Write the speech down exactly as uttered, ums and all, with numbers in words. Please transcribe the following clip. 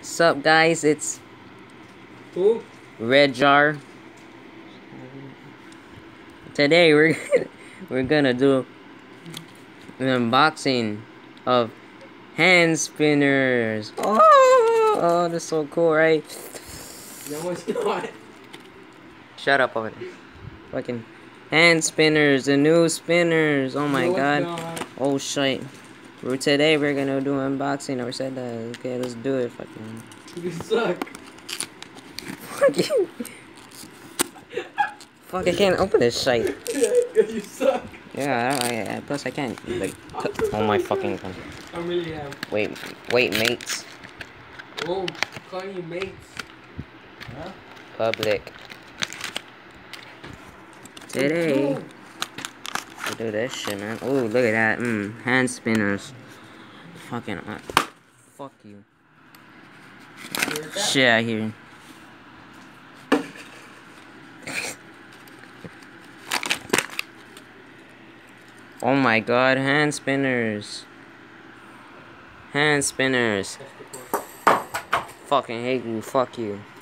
Sup guys, it's Who? Red Jar. Today we're we're gonna do an unboxing of hand spinners. Oh, oh, that's so cool, right? No, it's not. Shut up over there. Fucking hand spinners, the new spinners. Oh my No, god. it's not. Oh shit. We're today we're gonna do unboxing. I said that. Okay, let's do it. Fucking. You suck. Fucking. Fuck! I can't open this shit. Because you suck. Yeah, I, I, plus I can't. Like, oh my fucking god. I really am. Wait, wait, mates. Oh, calling you mates. Huh? Public. Today, we do this shit, man. Oh, look at that. Mmm, hand spinners. Fucking. Uh, fuck you. Shit out here. Oh my god, hand spinners. Hand spinners. Fucking hate you, fuck you.